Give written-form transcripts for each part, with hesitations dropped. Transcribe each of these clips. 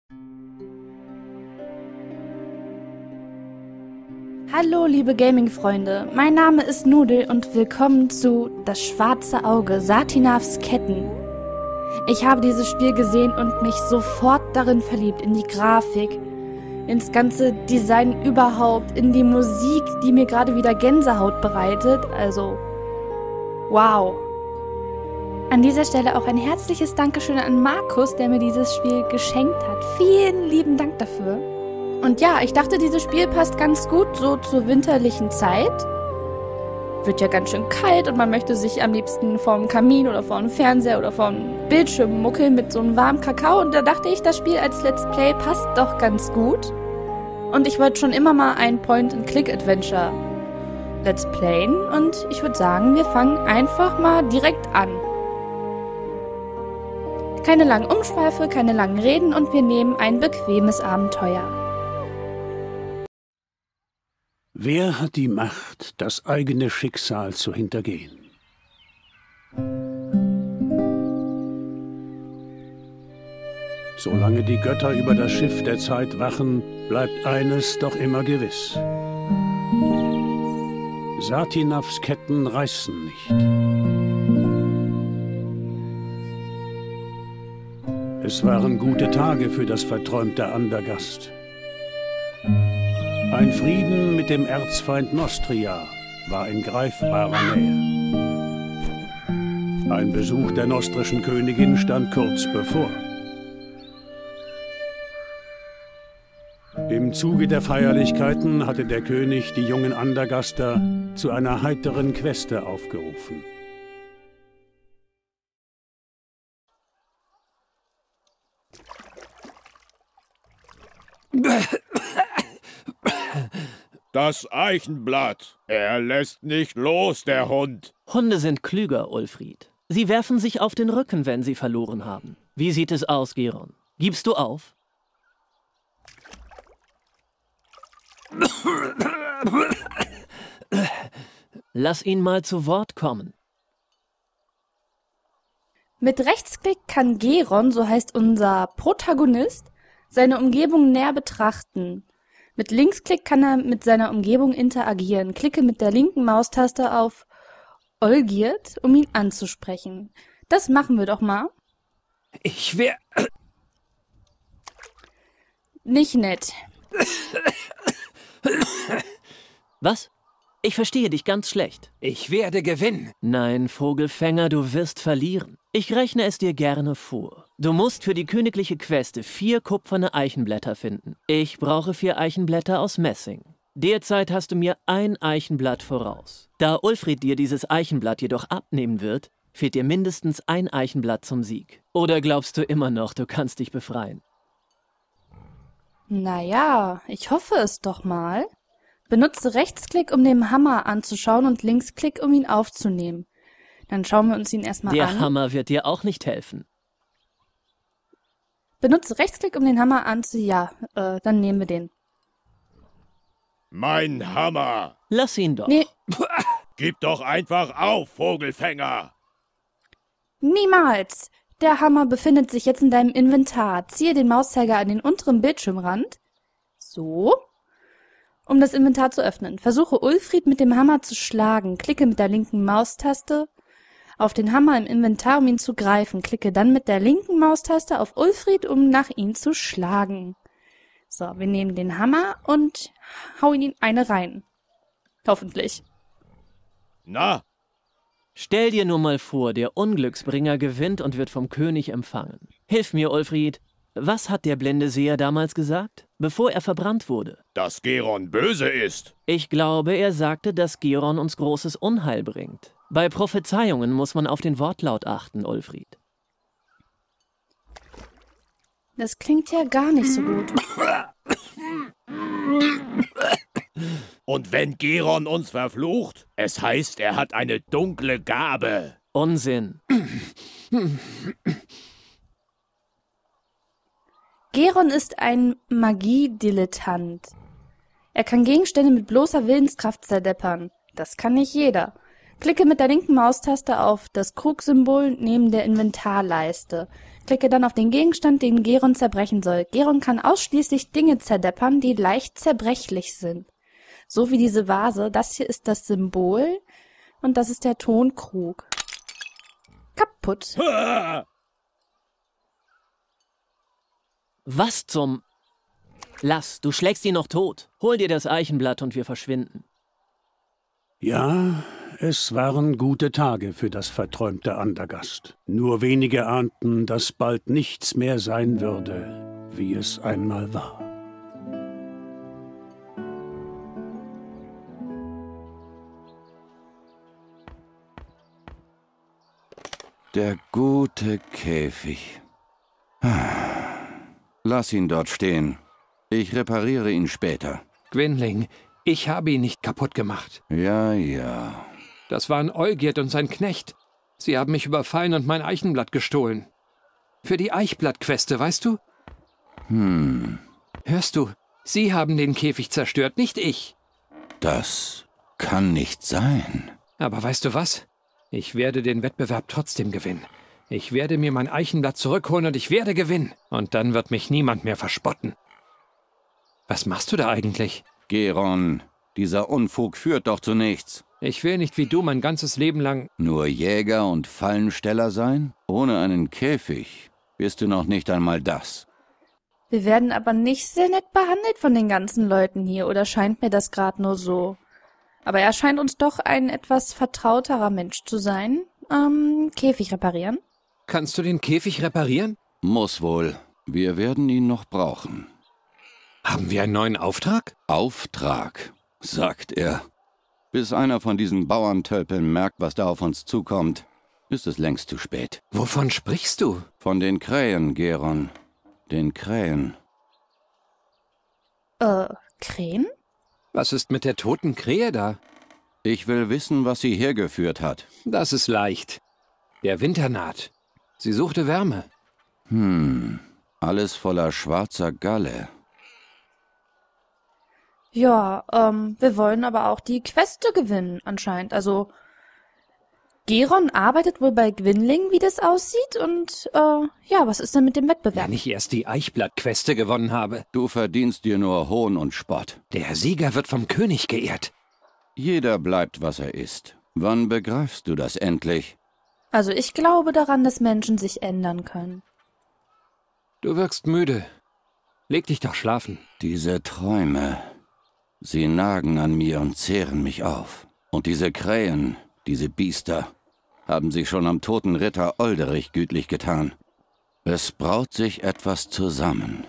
Hallo liebe Gaming-Freunde, mein Name ist Nudel und willkommen zu Das schwarze Auge, Satinavs Ketten. Ich habe dieses Spiel gesehen und mich sofort darin verliebt, in die Grafik, ins ganze Design überhaupt, in die Musik, die mir gerade wieder Gänsehaut bereitet, also wow. An dieser Stelle auch ein herzliches Dankeschön an Markus, der mir dieses Spiel geschenkt hat. Vielen lieben Dank dafür. Und ja, ich dachte, dieses Spiel passt ganz gut so zur winterlichen Zeit. Wird ja ganz schön kalt und man möchte sich am liebsten vorm Kamin oder vorm Fernseher oder vorm Bildschirm muckeln mit so einem warmen Kakao. Und da dachte ich, das Spiel als Let's Play passt doch ganz gut. Und ich wollte schon immer mal ein Point-and-Click-Adventure Let's Playen. Und ich würde sagen, wir fangen einfach mal direkt an. Keine langen Umschweife, keine langen Reden und wir nehmen ein bequemes Abenteuer. Wer hat die Macht, das eigene Schicksal zu hintergehen? Solange die Götter über das Schiff der Zeit wachen, bleibt eines doch immer gewiss. Satinavs Ketten reißen nicht. Es waren gute Tage für das verträumte Andergast. Ein Frieden mit dem Erzfeind Nostria war in greifbarer Nähe. Ein Besuch der nostrischen Königin stand kurz bevor. Im Zuge der Feierlichkeiten hatte der König die jungen Andergaster zu einer heiteren Queste aufgerufen. Das Eichenblatt. Er lässt nicht los, der Hund. Hunde sind klüger, Ulfried. Sie werfen sich auf den Rücken, wenn sie verloren haben. Wie sieht es aus, Geron? Gibst du auf? Lass ihn mal zu Wort kommen. Mit Rechtsklick kann Geron, so heißt unser Protagonist, seine Umgebung näher betrachten. Mit Linksklick kann er mit seiner Umgebung interagieren. Klicke mit der linken Maustaste auf Olgierd, um ihn anzusprechen. Das machen wir doch mal. Ich wär... Nicht nett. Was? Ich verstehe dich ganz schlecht. Ich werde gewinnen. Nein, Vogelfänger, du wirst verlieren. Ich rechne es dir gerne vor. Du musst für die königliche Queste 4 kupferne Eichenblätter finden. Ich brauche 4 Eichenblätter aus Messing. Derzeit hast du mir ein Eichenblatt voraus. Da Ulfried dir dieses Eichenblatt jedoch abnehmen wird, fehlt dir mindestens ein Eichenblatt zum Sieg. Oder glaubst du immer noch, du kannst dich befreien? Naja, ich hoffe es doch mal. Benutze Rechtsklick, um den Hammer anzuschauen und Linksklick, um ihn aufzunehmen. Dann schauen wir uns ihn erstmal an. Der Hammer wird dir auch nicht helfen. Benutze Rechtsklick, um den Hammer Ja, dann nehmen wir den. Mein Hammer. Lass ihn doch. Nee, Gib doch einfach auf, Vogelfänger. niemals! Der Hammer befindet sich jetzt in deinem Inventar. Ziehe den Mauszeiger an den unteren Bildschirmrand. So. Um das Inventar zu öffnen. Versuche Ulfried mit dem Hammer zu schlagen. Klicke mit der linken Maustaste auf den Hammer im Inventar, um ihn zu greifen. Klicke dann mit der linken Maustaste auf Ulfried, um nach ihm zu schlagen. So, wir nehmen den Hammer und hauen ihn eine rein. Hoffentlich. Na, Stell dir nur mal vor, der Unglücksbringer gewinnt und wird vom König empfangen. Hilf mir, Ulfried. Was hat der blinde Seher damals gesagt, bevor er verbrannt wurde? dass Geron böse ist. Ich glaube, er sagte, dass Geron uns großes Unheil bringt. Bei Prophezeiungen muss man auf den Wortlaut achten, Ulfried. Das klingt ja gar nicht so gut. Und wenn Geron uns verflucht, es heißt, er hat eine dunkle Gabe. Unsinn. Geron ist ein Magiedilettant. Er kann Gegenstände mit bloßer Willenskraft zerdeppern. Das kann nicht jeder. Klicke mit der linken Maustaste auf das Krugsymbol neben der Inventarleiste. Klicke dann auf den Gegenstand, den Geron zerbrechen soll. Geron kann ausschließlich Dinge zerdeppern, die leicht zerbrechlich sind. So wie diese Vase. Das hier ist das Symbol und das ist der Tonkrug. Kaputt. Was zum... Lass, du schlägst ihn noch tot. Hol dir das Eichenblatt und wir verschwinden. Ja, es waren gute Tage für das verträumte Andergast. Nur wenige ahnten, dass bald nichts mehr sein würde, wie es einmal war. Der gute Käfig. Lass ihn dort stehen. Ich repariere ihn später. Gwynling, ich habe ihn nicht kaputt gemacht. Ja, ja. Das waren Olgierd und sein Knecht. Sie haben mich überfallen und mein Eichenblatt gestohlen. Für die Eichblattqueste, weißt du? Hörst du, sie haben den Käfig zerstört, nicht ich. Das kann nicht sein. Aber weißt du was? Ich werde den Wettbewerb trotzdem gewinnen. Ich werde mir mein Eichenblatt zurückholen und ich werde gewinnen. Und dann wird mich niemand mehr verspotten. Was machst du da eigentlich? Geron, dieser Unfug führt doch zu nichts. Ich will nicht wie du mein ganzes Leben lang... Nur Jäger und Fallensteller sein? Ohne einen Käfig bist du noch nicht einmal das. Wir werden aber nicht sehr nett behandelt von den ganzen Leuten hier, oder scheint mir das gerade nur so? Aber er scheint uns doch ein etwas vertrauterer Mensch zu sein. Käfig reparieren? Kannst du den Käfig reparieren? Muss wohl. Wir werden ihn noch brauchen. Haben wir einen neuen Auftrag? Auftrag, sagt er. Bis einer von diesen Bauerntölpeln merkt, was da auf uns zukommt, ist es längst zu spät. Wovon sprichst du? Von den Krähen, Geron. Den Krähen. Krähen? Was ist mit der toten Krähe da? Ich will wissen, was sie hergeführt hat. Das ist leicht. Der Winter naht. Sie suchte Wärme. Alles voller schwarzer Galle. Ja, wir wollen aber auch die Queste gewinnen, anscheinend. Also, Geron arbeitet wohl bei Gwynling, wie das aussieht. Und, ja, was ist denn mit dem Wettbewerb? Wenn ich erst die Eichblattqueste gewonnen habe. Du verdienst dir nur Hohn und Spott. Der Sieger wird vom König geehrt. Jeder bleibt, was er ist. Wann begreifst du das endlich? Also, ich glaube daran, dass Menschen sich ändern können. Du wirkst müde. Leg dich doch schlafen. Diese Träume, sie nagen an mir und zehren mich auf. Und diese Krähen, diese Biester, haben sich schon am toten Ritter Olderich gütlich getan. Es braut sich etwas zusammen.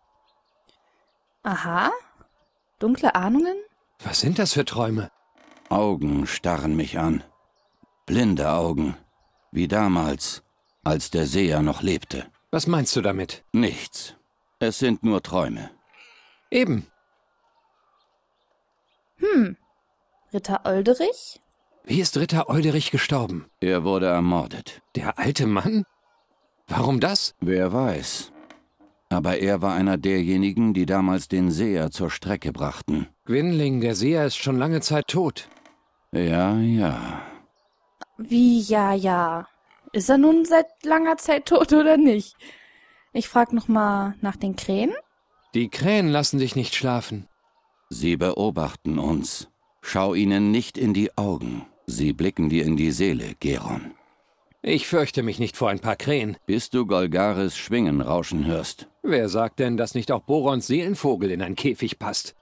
Aha. Dunkle Ahnungen? Was sind das für Träume? Augen starren mich an. Blinde Augen. Wie damals, als der Seher noch lebte. Was meinst du damit? Nichts. Es sind nur Träume. Eben. Ritter Olderich? Wie ist Ritter Olderich gestorben? Er wurde ermordet. Der alte Mann? Warum das? Wer weiß. Aber er war einer derjenigen, die damals den Seher zur Strecke brachten. Gwynling, der Seher, ist schon lange Zeit tot. Ja, ja. Wie, ja. Ist er nun seit langer Zeit tot oder nicht? Ich frag noch mal nach den Krähen. Die Krähen lassen dich nicht schlafen. Sie beobachten uns. Schau ihnen nicht in die Augen. Sie blicken dir in die Seele, Geron. Ich fürchte mich nicht vor ein paar Krähen. Bis du Golgaris Schwingen rauschen hörst. Wer sagt denn, dass nicht auch Borons Seelenvogel in ein Käfig passt?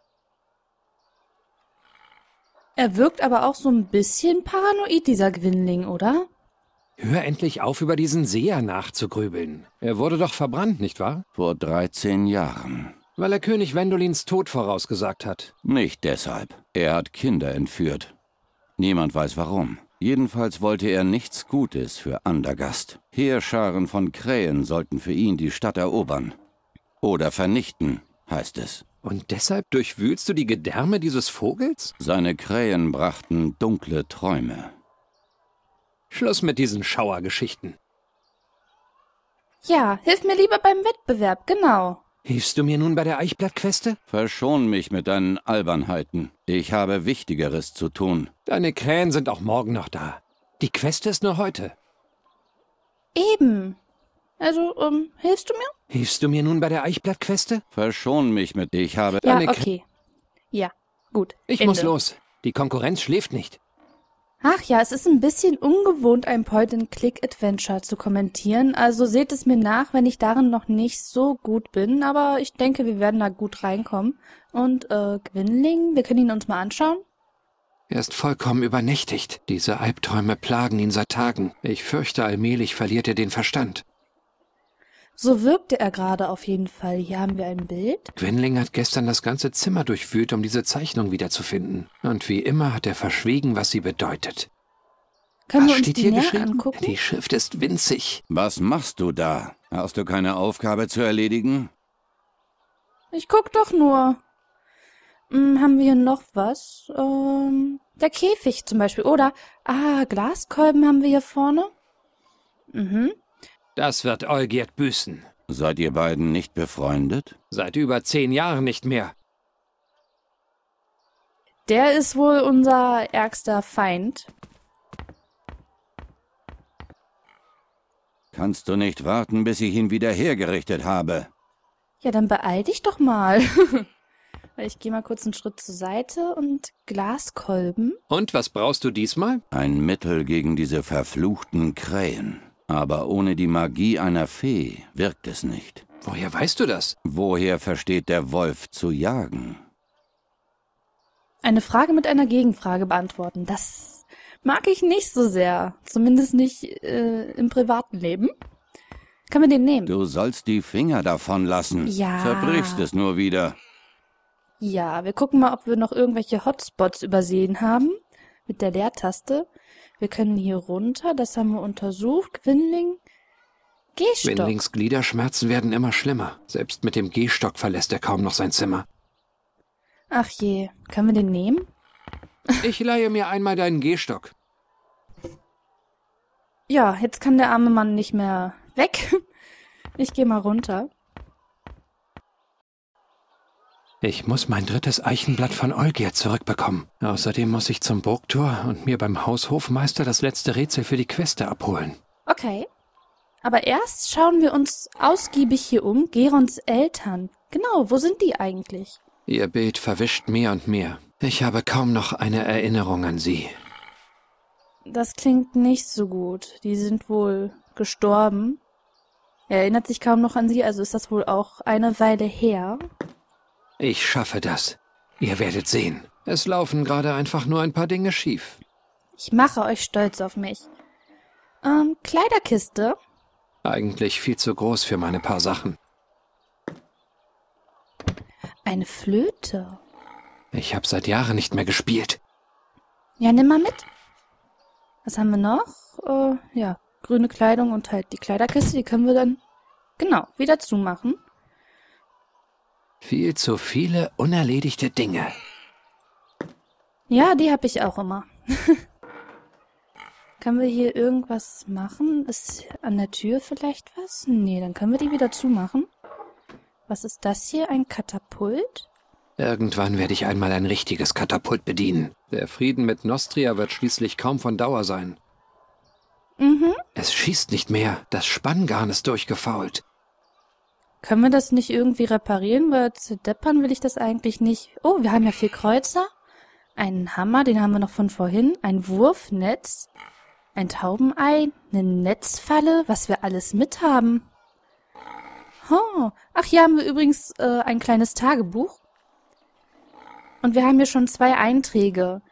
Er wirkt aber auch so ein bisschen paranoid, dieser Gwynling, oder? Hör endlich auf, über diesen Seher nachzugrübeln. Er wurde doch verbrannt, nicht wahr? Vor 13 Jahren. Weil er König Wendolins Tod vorausgesagt hat. Nicht deshalb. Er hat Kinder entführt. Niemand weiß warum. Jedenfalls wollte er nichts Gutes für Andergast. Heerscharen von Krähen sollten für ihn die Stadt erobern. Oder vernichten, heißt es. Und deshalb durchwühlst du die Gedärme dieses Vogels? Seine Krähen brachten dunkle Träume. Schluss mit diesen Schauergeschichten. Ja, hilf mir lieber beim Wettbewerb, genau. Hilfst du mir nun bei der Eichblattqueste? Verschon mich mit deinen Albernheiten. Ich habe Wichtigeres zu tun. Deine Krähen sind auch morgen noch da. Die Queste ist nur heute. Eben. Also, hilfst du mir? Hilfst du mir nun bei der Eichblattqueste? Verschon mich mit. Ich habe... Ja, Eine okay. Ja, gut. Ich Ende. muss los. Die Konkurrenz schläft nicht. Ach ja, es ist ein bisschen ungewohnt, ein Point-and-Click-Adventure zu kommentieren, also seht es mir nach, wenn ich darin noch nicht so gut bin, aber ich denke, wir werden da gut reinkommen. Und, Gwynling, wir können ihn uns mal anschauen? Er ist vollkommen übernächtigt. Diese Albträume plagen ihn seit Tagen. Ich fürchte, allmählich verliert er den Verstand. So wirkte er gerade auf jeden Fall. Hier haben wir ein Bild. Gwynling hat gestern das ganze Zimmer durchwühlt, um diese Zeichnung wiederzufinden. Und wie immer hat er verschwiegen, was sie bedeutet. Können Was wir uns steht die hier näher geschrieben? angucken? Die Schrift ist winzig. Was machst du da? Hast du keine Aufgabe zu erledigen? Ich guck doch nur. Haben wir hier noch was? Der Käfig zum Beispiel. Oder, Glaskolben haben wir hier vorne. Das wird Olgierd büßen. Seid ihr beiden nicht befreundet? Seit über 10 Jahren nicht mehr. Der ist wohl unser ärgster Feind. Kannst du nicht warten, bis ich ihn wieder hergerichtet habe? Ja, dann beeil dich doch mal. Ich gehe mal kurz einen Schritt zur Seite und Glaskolben. Und was brauchst du diesmal? Ein Mittel gegen diese verfluchten Krähen. Aber ohne die Magie einer Fee wirkt es nicht. Woher weißt du das? Woher versteht der Wolf zu jagen? Eine Frage mit einer Gegenfrage beantworten. Das mag ich nicht so sehr. Zumindest nicht im privaten Leben. Können wir den nehmen? Du sollst die Finger davon lassen. Ja. Zerbrichst es nur wieder. Ja, wir gucken mal, ob wir noch irgendwelche Hotspots übersehen haben. Mit der Leertaste. Wir können hier runter, das haben wir untersucht. Gwynling. Gehstock. Gwynlings Gliederschmerzen werden immer schlimmer. Selbst mit dem Gehstock verlässt er kaum noch sein Zimmer. Ach je, können wir den nehmen? Ich leihe mir einmal deinen Gehstock. Ja, jetzt kann der arme Mann nicht mehr weg. Ich gehe mal runter. Ich muss mein 3. Eichenblatt von Olgierd zurückbekommen. Außerdem muss ich zum Burgtor und mir beim Haushofmeister das letzte Rätsel für die Queste abholen. Okay. Aber erst schauen wir uns ausgiebig hier um. Gerons Eltern. Genau, wo sind die eigentlich? Ihr Bild verwischt mehr und mehr. Ich habe kaum noch eine Erinnerung an sie. Das klingt nicht so gut. Die sind wohl gestorben. Er erinnert sich kaum noch an sie, also ist das wohl auch eine Weile her. Ich schaffe das. Ihr werdet sehen. Es laufen gerade einfach nur ein paar Dinge schief. Ich mache euch stolz auf mich. Kleiderkiste. Eigentlich viel zu groß für meine paar Sachen. Eine Flöte. Ich habe seit Jahren nicht mehr gespielt. Ja, nimm mal mit. Was haben wir noch? Ja, grüne Kleidung und halt die Kleiderkiste, die können wir dann, genau, wieder zumachen. Viel zu viele unerledigte Dinge. Ja, die habe ich auch immer. Können wir hier irgendwas machen? Ist an der Tür vielleicht was? Nee, dann können wir die wieder zumachen. Was ist das hier? Ein Katapult? Irgendwann werde ich einmal ein richtiges Katapult bedienen. Der Frieden mit Nostria wird schließlich kaum von Dauer sein. Es schießt nicht mehr. Das Spanngarn ist durchgefault. Können wir das nicht irgendwie reparieren? Weil zu deppern will ich das eigentlich nicht. Oh, wir haben ja 4 Kreuzer. Einen Hammer, den haben wir noch von vorhin. Ein Wurfnetz. Ein Taubenei. Eine Netzfalle. Was wir alles mit haben. Oh. Ach, hier haben wir übrigens ein kleines Tagebuch. Und wir haben hier schon 2 Einträge.